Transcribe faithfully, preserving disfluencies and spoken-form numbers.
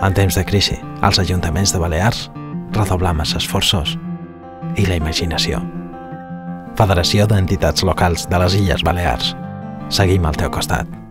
En temps de crisi, els ajuntaments de Balears redoblam els esforços i la imaginació. Federació d'Entitats Locals de les Illes Balears. Seguim al teu costat.